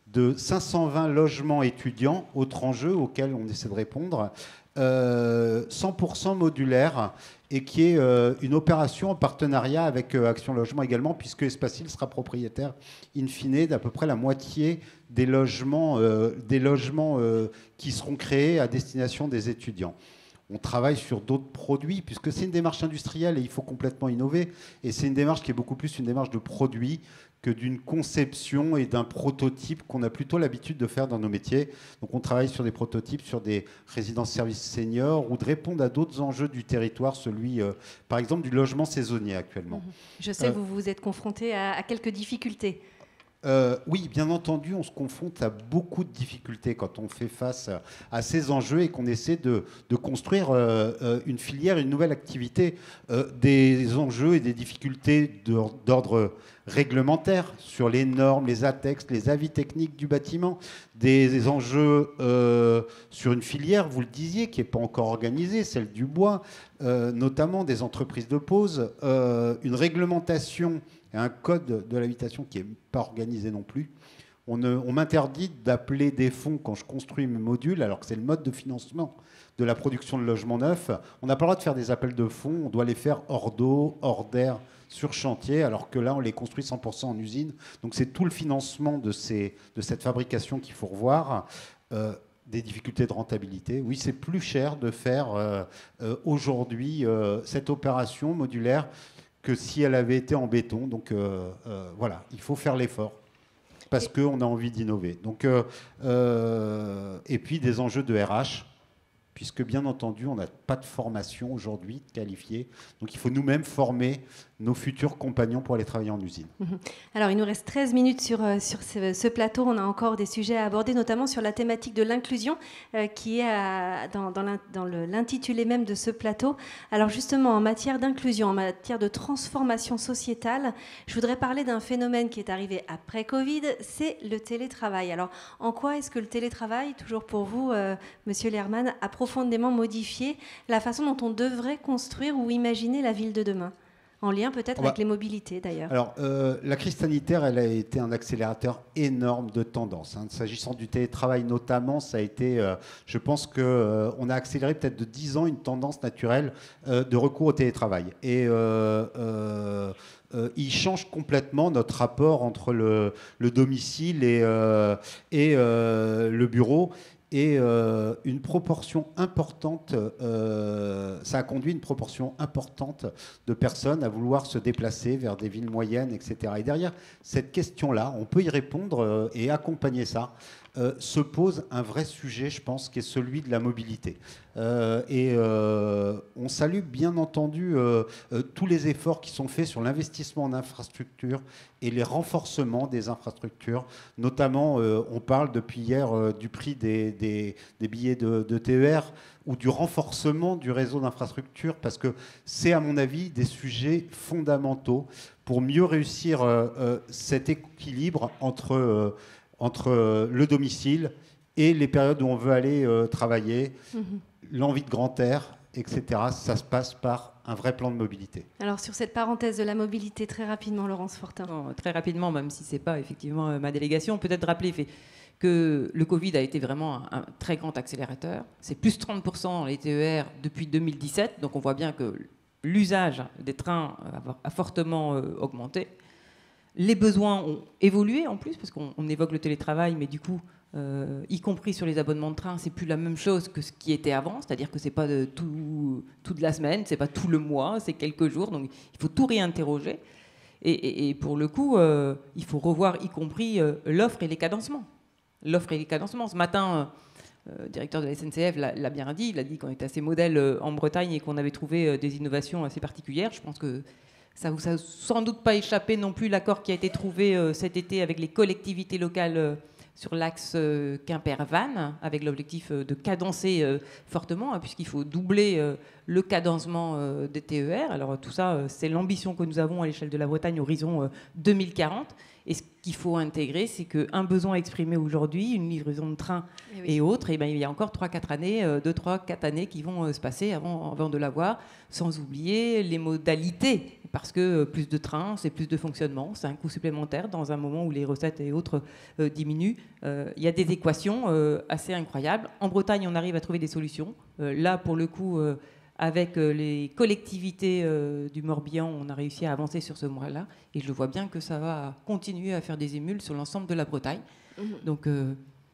de cinq cent vingt logements étudiants, autre enjeu auquel on essaie de répondre, euh, cent pour cent modulaire, et qui est euh, une opération en partenariat avec euh, Action Logement également, puisque Espacil sera propriétaire, in fine, d'à peu près la moitié des logements, euh, des logements euh, qui seront créés à destination des étudiants. On travaille sur d'autres produits, puisque c'est une démarche industrielle et il faut complètement innover. Et c'est une démarche qui est beaucoup plus une démarche de produit que d'une conception et d'un prototype qu'on a plutôt l'habitude de faire dans nos métiers. Donc on travaille sur des prototypes, sur des résidences-services seniors, ou de répondre à d'autres enjeux du territoire, celui, euh, par exemple, du logement saisonnier actuellement. Je sais Euh, que vous vous êtes confronté à, à quelques difficultés. Euh, oui, bien entendu, on se confronte à beaucoup de difficultés quand on fait face à ces enjeux et qu'on essaie de, de construire euh, euh, une filière, une nouvelle activité. Euh, des enjeux et des difficultés d'or- d'ordre réglementaire sur les normes, les ATEX, les avis techniques du bâtiment, des enjeux euh, sur une filière, vous le disiez, qui n'est pas encore organisée, celle du bois, euh, notamment des entreprises de pose, euh, une réglementation et un code de l'habitation qui n'est pas organisé non plus. On, ne- on m'interdit d'appeler des fonds quand je construis mes modules, alors que c'est le mode de financement de la production de logements neufs. On n'a pas le droit de faire des appels de fonds, on doit les faire hors d'eau, hors d'air, sur chantier, alors que là, on les construit cent pour cent en usine. Donc c'est tout le financement de, ces, de cette fabrication qu'il faut revoir. Euh, des difficultés de rentabilité. Oui, c'est plus cher de faire euh, euh, aujourd'hui euh, cette opération modulaire que si elle avait été en béton. Donc euh, euh, voilà, il faut faire l'effort parce qu'on a envie d'innover. Donc, euh, euh, et puis des enjeux de R H, puisque bien entendu, on n'a pas de formation aujourd'hui qualifiée. Donc il faut nous-mêmes former nos futurs compagnons pour aller travailler en usine. Alors, il nous reste treize minutes sur, euh, sur ce, ce plateau. On a encore des sujets à aborder, notamment sur la thématique de l'inclusion, euh, qui est à- dans, dans l'in- dans le- l'intitulé même de ce plateau. Alors, justement, en matière d'inclusion, en matière de transformation sociétale, je voudrais parler d'un phénomène qui est arrivé après Covid, c'est le télétravail. Alors, en quoi est-ce que le télétravail, toujours pour vous, euh, Monsieur Lerman, a profondément modifié la façon dont on devrait construire ou imaginer la ville de demain ? En lien peut-être On va- avec les mobilités, d'ailleurs. Alors, euh, la crise sanitaire, elle a été un accélérateur énorme de tendance. Hein. S'agissant du télétravail notamment, ça a été, euh, je pense qu'on euh, on a accéléré peut-être de dix ans une tendance naturelle euh, de recours au télétravail. Et euh, euh, euh, il change complètement notre rapport entre le, le domicile et, euh, et euh, le bureau. Et euh, une proportion importante, euh, ça a conduit une proportion importante de personnes à vouloir se déplacer vers des villes moyennes, et cetera. Et derrière cette question-là, on peut y répondre euh, et accompagner ça, euh, se pose un vrai sujet, je pense, qui est celui de la mobilité. Euh, et euh, on salue bien entendu euh, euh, tous les efforts qui sont faits sur l'investissement en infrastructures et les renforcements des infrastructures. Notamment, euh, on parle depuis hier euh, du prix des, des, des billets de, de T E R ou du renforcement du réseau d'infrastructures, parce que c'est, à mon avis, des sujets fondamentaux pour mieux réussir euh, euh, cet équilibre entre, euh, entre euh, le domicile et les périodes où on veut aller euh, travailler, Mhm. l'envie de grand air, et cetera. Ça se passe par un vrai plan de mobilité. Alors, sur cette parenthèse de la mobilité, très rapidement, Laurence Fortin. Bon, très rapidement, même si ce n'est pas effectivement euh, ma délégation, peut-être rappeler fait, que le Covid a été vraiment un, un très grand accélérateur. C'est plus trente pour cent les T E R depuis deux mille dix-sept, donc on voit bien que l'usage des trains a, a fortement euh, augmenté. Les besoins ont évolué en plus, parce qu'on on évoque le télétravail, mais du coup, euh, y compris sur les abonnements de train, c'est plus la même chose que ce qui était avant, c'est-à-dire que c'est pas de tout, toute la semaine, c'est pas tout le mois, c'est quelques jours, donc il faut tout réinterroger. Et, et, et pour le coup, euh, il faut revoir y compris euh, l'offre et les cadencements. L'offre et les cadencements. Ce matin, euh, le directeur de la S N C F l'a, l'a bien dit, il a dit qu'on était assez modèle euh, en Bretagne et qu'on avait trouvé euh, des innovations assez particulières. Je pense que ça ne vous a sans doute pas échappé non plus l'accord qui a été trouvé euh, cet été avec les collectivités locales euh, sur l'axe euh, Quimper-Vannes, avec l'objectif euh, de cadencer euh, fortement, hein, puisqu'il faut doubler euh, le cadencement euh, des T E R. Alors tout ça, euh, c'est l'ambition que nous avons à l'échelle de la Bretagne, horizon euh, deux mille quarante. Et ce qu'il faut intégrer, c'est qu'un besoin exprimé aujourd'hui, une livraison de train Eh oui. et autres, et ben, il y a encore trois quatre années, deux trois quatre années qui vont euh, se passer avant, avant de l'avoir, sans oublier les modalités parce que plus de trains, c'est plus de fonctionnement, c'est un coût supplémentaire dans un moment où les recettes et autres euh, diminuent. Euh, il y a des équations euh, assez incroyables. En Bretagne, on arrive à trouver des solutions. Euh, là, pour le coup, euh, avec euh, les collectivités euh, du Morbihan, on a réussi à avancer sur ce mois-là. Et je vois bien que ça va continuer à faire des émules sur l'ensemble de la Bretagne. Mmh. Donc, euh,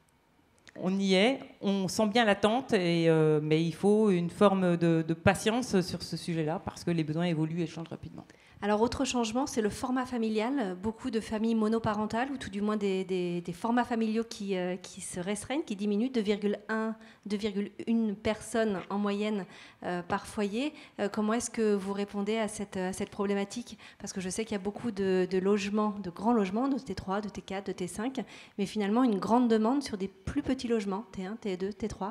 on y est, on sent bien l'attente, et, euh, mais il faut une forme de, de patience sur ce sujet-là parce que les besoins évoluent et changent rapidement. Alors, autre changement, c'est le format familial. Beaucoup de familles monoparentales, ou tout du moins des, des, des formats familiaux qui, euh, qui se restreignent, qui diminuent, deux virgule un personnes en moyenne euh, par foyer. Euh, comment est-ce que vous répondez à cette, à cette problématique? Parce que je sais qu'il y a beaucoup de, de logements, de grands logements, de T trois, de T quatre, de T cinq, mais finalement une grande demande sur des plus petits logements, T un, T deux, T trois.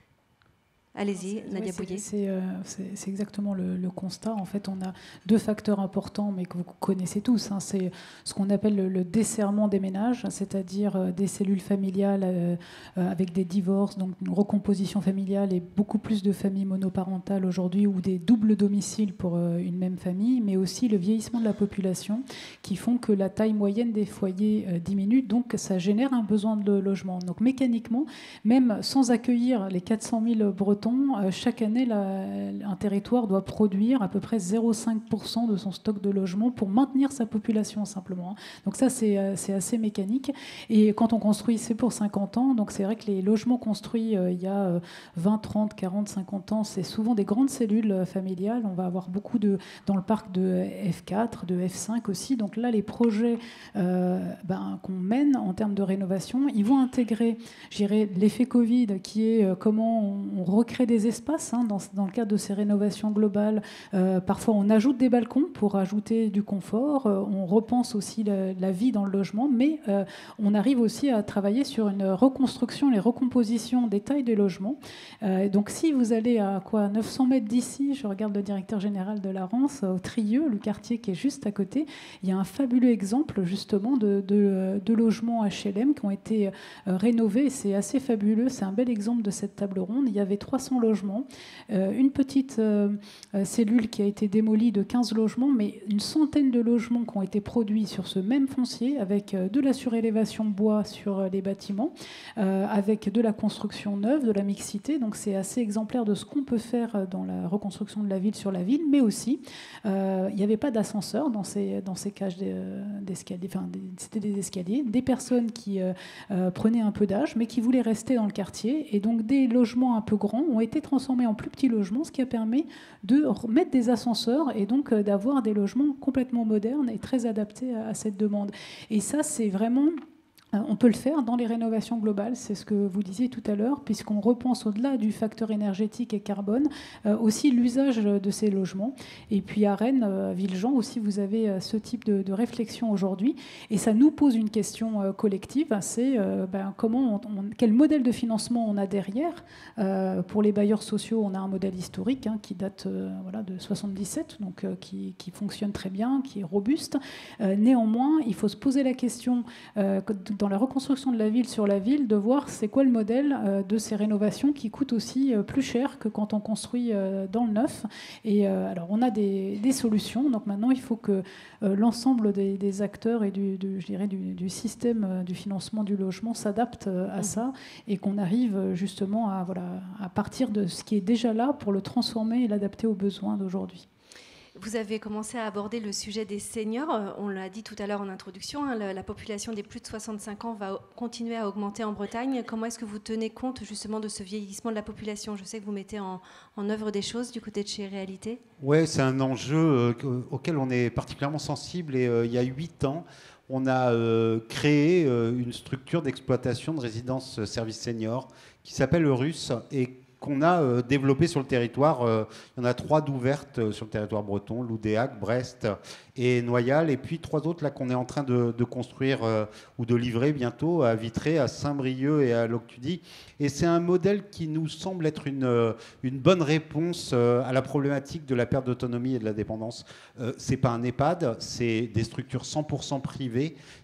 Allez-y, Nadia oui, Bouillet. C'est euh, exactement le, le constat. En fait, on a deux facteurs importants, mais que vous connaissez tous. Hein. C'est ce qu'on appelle le, le desserrement des ménages, c'est-à-dire euh, des cellules familiales euh, euh, avec des divorces, donc une recomposition familiale et beaucoup plus de familles monoparentales aujourd'hui, ou des doubles domiciles pour euh, une même famille, mais aussi le vieillissement de la population qui font que la taille moyenne des foyers euh, diminue, donc ça génère un besoin de logement. Donc mécaniquement, même sans accueillir les quatre cent mille Bretons, chaque année, la, un territoire doit produire à peu près zéro virgule cinq pour cent de son stock de logements pour maintenir sa population, simplement. Donc ça, c'est assez mécanique. Et quand on construit, c'est pour cinquante ans. Donc c'est vrai que les logements construits euh, il y a vingt, trente, quarante, cinquante ans, c'est souvent des grandes cellules familiales. On va avoir beaucoup de, dans le parc de F quatre, de F cinq aussi. Donc là, les projets euh, ben, qu'on mène en termes de rénovation, ils vont intégrer, je dirais, l'effet Covid, qui est euh, comment on, on recrée des espaces hein, dans, dans le cadre de ces rénovations globales. Euh, parfois, on ajoute des balcons pour ajouter du confort. Euh, on repense aussi la, la vie dans le logement, mais euh, on arrive aussi à travailler sur une reconstruction, les recompositions des tailles des logements. Euh, donc, si vous allez à quoi, neuf cents mètres d'ici, je regarde le directeur général de la Rance, au Trieux, le quartier qui est juste à côté, il y a un fabuleux exemple justement de, de, de logements H L M qui ont été euh, rénovés. C'est assez fabuleux. C'est un bel exemple de cette table ronde. Il y avait trois cents logements, euh, une petite euh, cellule qui a été démolie de quinze logements, mais une centaine de logements qui ont été produits sur ce même foncier avec euh, de la surélévation bois sur euh, les bâtiments, euh, avec de la construction neuve, de la mixité. Donc c'est assez exemplaire de ce qu'on peut faire dans la reconstruction de la ville sur la ville, mais aussi euh, il n'y avait pas d'ascenseur dans ces, dans ces cages d'escalier, enfin c'était des escaliers, des personnes qui euh, euh, prenaient un peu d'âge, mais qui voulaient rester dans le quartier, et donc des logements un peu grands ont été transformés en plus petits logements, ce qui a permis de mettre des ascenseurs et donc d'avoir des logements complètement modernes et très adaptés à cette demande. Et ça, c'est vraiment... On peut le faire dans les rénovations globales, c'est ce que vous disiez tout à l'heure, puisqu'on repense au-delà du facteur énergétique et carbone, euh, aussi l'usage de ces logements. Et puis à Rennes, à Villejean aussi, vous avez ce type de, de réflexion aujourd'hui. Et ça nous pose une question euh, collective, c'est euh, ben, comment on, on, quel modèle de financement on a derrière. Euh, pour les bailleurs sociaux, on a un modèle historique hein, qui date euh, voilà, de soixante-dix-sept, donc euh, qui, qui fonctionne très bien, qui est robuste. Euh, néanmoins, il faut se poser la question euh, dans la reconstruction de la ville sur la ville, de voir c'est quoi le modèle euh, de ces rénovations qui coûtent aussi euh, plus cher que quand on construit euh, dans le neuf. Et euh, alors on a des, des solutions, donc maintenant il faut que euh, l'ensemble des, des acteurs et du, du, je dirais, du, du système euh, du financement du logement s'adaptent euh, à ça, et qu'on arrive euh, justement à, voilà, à partir de ce qui est déjà là pour le transformer et l'adapter aux besoins d'aujourd'hui. Vous avez commencé à aborder le sujet des seniors. On l'a dit tout à l'heure en introduction, hein, la, la population des plus de soixante-cinq ans va continuer à augmenter en Bretagne. Comment est-ce que vous tenez compte justement de ce vieillissement de la population? Je sais que vous mettez en, en œuvre des choses du côté de chez Réalité. Oui, c'est un enjeu euh, auquel on est particulièrement sensible. Et euh, il y a huit ans, on a euh, créé euh, une structure d'exploitation de résidence service senior qui s'appelle Eurus et qu'on a euh, développé sur le territoire. Euh, il y en a trois d'ouvertes euh, sur le territoire breton, Loudéac, Brest et Noyal, et puis trois autres là qu'on est en train de, de construire euh, ou de livrer bientôt à Vitré, à Saint-Brieuc et à Loctudy. Et c'est un modèle qui nous semble être une, euh, une bonne réponse euh, à la problématique de la perte d'autonomie et de la dépendance. Euh, c'est pas un EHPAD, c'est des structures cent pour cent privées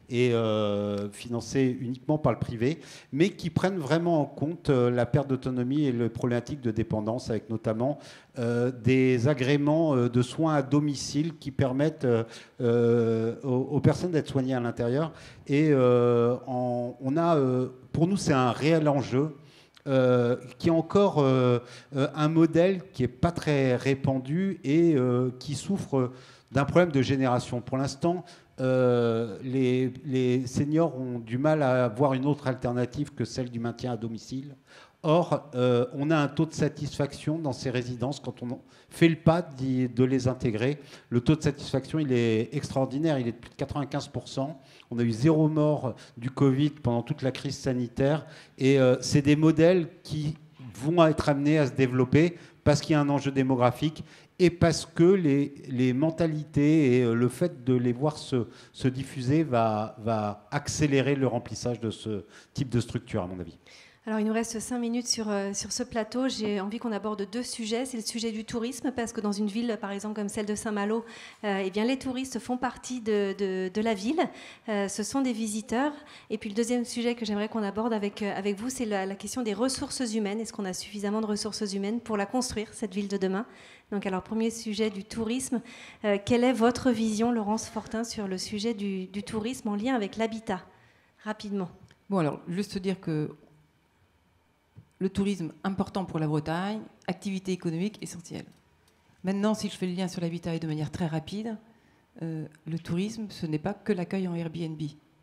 et euh, financés uniquement par le privé, mais qui prennent vraiment en compte euh, la perte d'autonomie et les problématiques de dépendance, avec notamment euh, des agréments euh, de soins à domicile qui permettent euh, euh, aux, aux personnes d'être soignées à l'intérieur. Et euh, en, on a, euh, pour nous, c'est un réel enjeu. Euh, qui est encore euh, euh, un modèle qui n'est pas très répandu et euh, qui souffre d'un problème de génération. Pour l'instant, euh, les, les seniors ont du mal à avoir une autre alternative que celle du maintien à domicile. Or, euh, on a un taux de satisfaction dans ces résidences quand on fait le pas de les intégrer. Le taux de satisfaction, il est extraordinaire, il est de plus de quatre-vingt-quinze pour cent. On a eu zéro mort du Covid pendant toute la crise sanitaire. Et euh, c'est des modèles qui vont être amenés à se développer parce qu'il y a un enjeu démographique et parce que les, les mentalités et le fait de les voir se, se diffuser va, va accélérer le remplissage de ce type de structure, à mon avis. Alors, il nous reste cinq minutes sur, euh, sur ce plateau. J'ai envie qu'on aborde deux sujets. C'est le sujet du tourisme, parce que dans une ville, par exemple, comme celle de Saint-Malo, euh, eh bien, les touristes font partie de, de, de la ville. Euh, ce sont des visiteurs. Et puis, le deuxième sujet que j'aimerais qu'on aborde avec, euh, avec vous, c'est la, la question des ressources humaines. Est-ce qu'on a suffisamment de ressources humaines pour la construire, cette ville de demain ? Donc, alors, premier sujet du tourisme. Euh, quelle est votre vision, Laurence Fortin, sur le sujet du, du tourisme en lien avec l'habitat ? Rapidement. Bon, alors, juste dire que le tourisme, important pour la Bretagne, activité économique essentielle. Maintenant, si je fais le lien sur l'habitat et de manière très rapide, euh, le tourisme, ce n'est pas que l'accueil en Airbnb.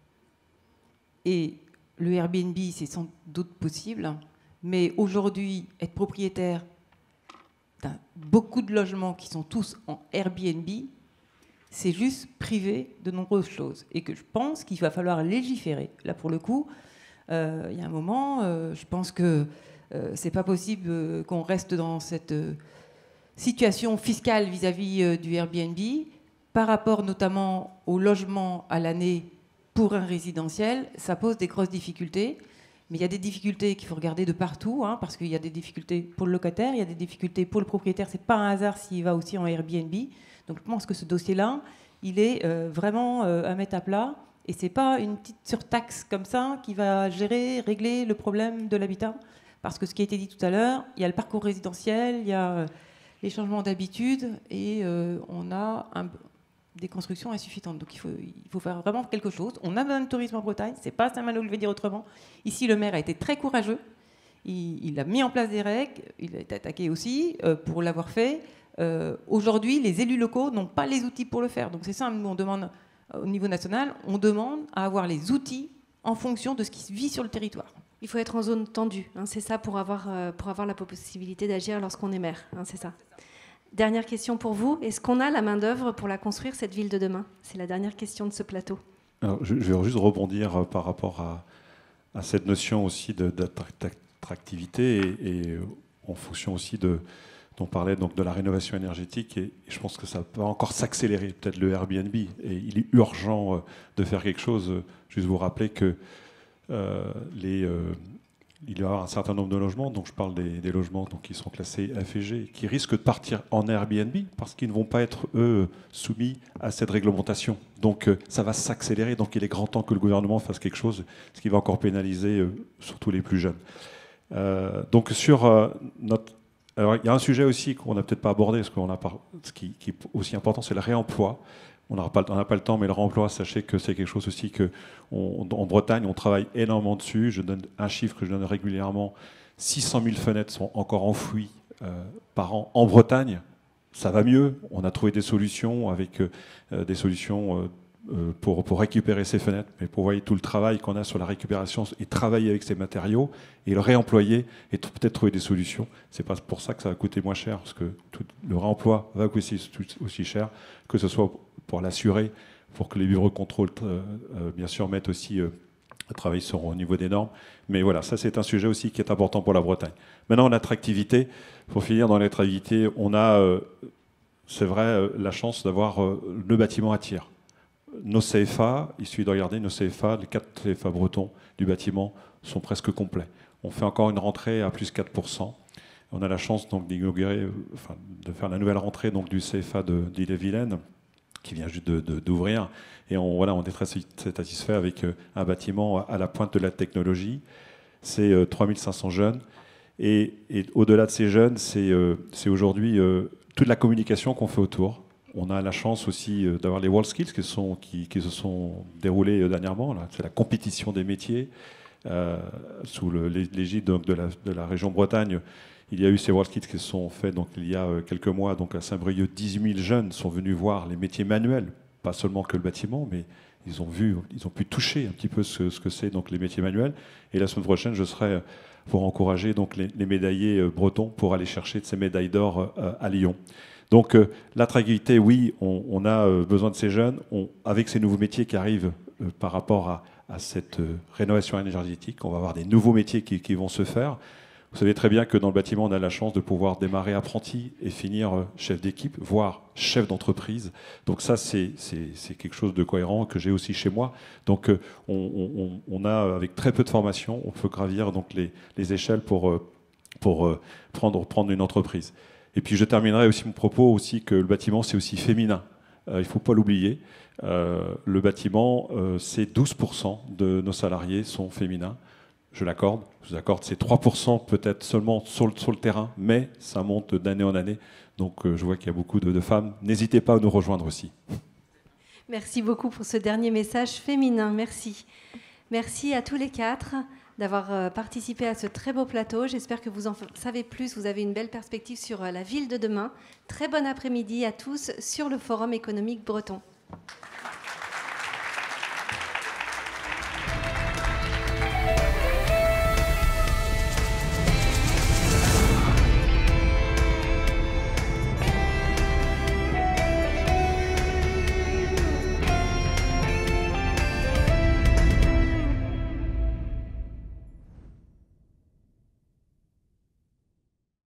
Et le Airbnb, c'est sans doute possible, mais aujourd'hui, être propriétaire d'un beaucoup de logements qui sont tous en Airbnb, c'est juste privé de nombreuses choses. Et que je pense qu'il va falloir légiférer. Là, pour le coup, euh, il y a un moment, euh, je pense que euh, c'est pas possible euh, qu'on reste dans cette euh, situation fiscale vis-à-vis euh, du Airbnb, par rapport notamment au logement à l'année pour un résidentiel. Ça pose des grosses difficultés. Mais il y a des difficultés qu'il faut regarder de partout, hein, parce qu'il y a des difficultés pour le locataire, il y a des difficultés pour le propriétaire. C'est pas un hasard s'il va aussi en Airbnb. Donc je pense que ce dossier-là, il est euh, vraiment euh, à mettre à plat. Et c'est pas une petite surtaxe comme ça qui va gérer, régler le problème de l'habitat. Parce que ce qui a été dit tout à l'heure, il y a le parcours résidentiel, il y a euh, les changements d'habitude, et euh, on a un, des constructions insuffisantes. Donc il faut, il faut faire vraiment quelque chose. On a besoin de tourisme en Bretagne, c'est pas Saint-Malo, je vais dire autrement. Ici, le maire a été très courageux. Il, il a mis en place des règles, il a été attaqué aussi euh, pour l'avoir fait. Euh, aujourd'hui, les élus locaux n'ont pas les outils pour le faire. Donc c'est ça, nous on demande au niveau national, on demande à avoir les outils en fonction de ce qui se vit sur le territoire. Il faut être en zone tendue, hein, c'est ça, pour avoir, euh, pour avoir la possibilité d'agir lorsqu'on est maire, hein, c'est ça. Dernière question pour vous, est-ce qu'on a la main-d'œuvre pour la construire, cette ville de demain ? C'est la dernière question de ce plateau. Alors, je, je vais juste rebondir par rapport à, à cette notion aussi de, d'attractivité et, et en fonction aussi de... On parlait donc de la rénovation énergétique et je pense que ça va encore s'accélérer, peut-être le Airbnb. Et il est urgent de faire quelque chose. Juste vous rappeler que euh, les, euh, il y aura un certain nombre de logements, donc je parle des, des logements donc, qui sont classés F et G, qui risquent de partir en Airbnb parce qu'ils ne vont pas être, eux, soumis à cette réglementation. Donc ça va s'accélérer. Donc il est grand temps que le gouvernement fasse quelque chose, ce qui va encore pénaliser euh, surtout les plus jeunes. Euh, donc sur euh, notre... Alors, il y a un sujet aussi qu'on n'a peut-être pas abordé, parce qu'on a par... ce qui, qui est aussi important, c'est le réemploi. On n'a pas, pas le temps, mais le réemploi, sachez que c'est quelque chose aussi que, on, en Bretagne, on travaille énormément dessus. Je donne un chiffre que je donne régulièrement. six cent mille fenêtres sont encore enfouies euh, par an en Bretagne. Ça va mieux. On a trouvé des solutions avec euh, des solutions euh, Pour, pour récupérer ces fenêtres, mais pour voir tout le travail qu'on a sur la récupération et travailler avec ces matériaux et le réemployer et peut-être trouver des solutions. C'est pas pour ça que ça va coûter moins cher, parce que tout, le réemploi va coûter aussi cher, que ce soit pour l'assurer, pour que les bureaux de contrôle, euh, euh, bien sûr, mettent aussi euh, travailler sur au niveau des normes. Mais voilà, ça c'est un sujet aussi qui est important pour la Bretagne. Maintenant, l'attractivité. Pour finir dans l'attractivité, on a, euh, c'est vrai, euh, la chance d'avoir euh, le bâtiment à tir. Nos C F A, il suffit de regarder, nos C F A, les quatre C F A bretons du bâtiment sont presque complets. On fait encore une rentrée à plus quatre pour cent. On a la chance donc d'inaugurer, enfin, de faire la nouvelle rentrée donc, du C F A de d'Ille-et-Vilaine qui vient juste d'ouvrir. Et on, voilà, on est très satisfait avec un bâtiment à la pointe de la technologie. C'est euh, trois mille cinq cents jeunes. Et, et au-delà de ces jeunes, c'est euh, aujourd'hui euh, toute la communication qu'on fait autour. On a la chance aussi euh, d'avoir les WorldSkills qui, sont, qui, qui se sont déroulés euh, dernièrement. C'est la compétition des métiers. Euh, sous l'égide de, de, de la région Bretagne, il y a eu ces WorldSkills qui se sont faits donc, il y a quelques mois donc à Saint-Brieuc. dix-huit mille jeunes sont venus voir les métiers manuels, pas seulement que le bâtiment, mais ils ont, vu, ils ont pu toucher un petit peu ce, ce que c'est donc les métiers manuels. Et la semaine prochaine, je serai pour encourager donc, les, les médaillés bretons pour aller chercher de ces médailles d'or euh, à Lyon. Donc euh, l'attractivité, oui, on, on a euh, besoin de ces jeunes. On, avec ces nouveaux métiers qui arrivent euh, par rapport à, à cette euh, rénovation énergétique, on va avoir des nouveaux métiers qui, qui vont se faire. Vous savez très bien que dans le bâtiment, on a la chance de pouvoir démarrer apprenti et finir euh, chef d'équipe, voire chef d'entreprise. Donc ça, c'est quelque chose de cohérent que j'ai aussi chez moi. Donc euh, on, on, on a, avec très peu de formation, on peut gravir donc, les, les échelles pour, euh, pour euh, prendre, prendre une entreprise. Et puis je terminerai aussi mon propos aussi que le bâtiment, c'est aussi féminin. Euh, il ne faut pas l'oublier. Euh, le bâtiment, euh, c'est douze pour cent de nos salariés sont féminins. Je l'accorde, je vous accorde, c'est trois pour cent peut-être seulement sur le, sur le terrain, mais ça monte d'année en année. Donc euh, je vois qu'il y a beaucoup de, de femmes. N'hésitez pas à nous rejoindre aussi. Merci beaucoup pour ce dernier message féminin. Merci. Merci à tous les quatre d'avoir participé à ce très beau plateau. J'espère que vous en savez plus. Vous avez une belle perspective sur la ville de demain. Très bon après-midi à tous sur le Forum économique breton.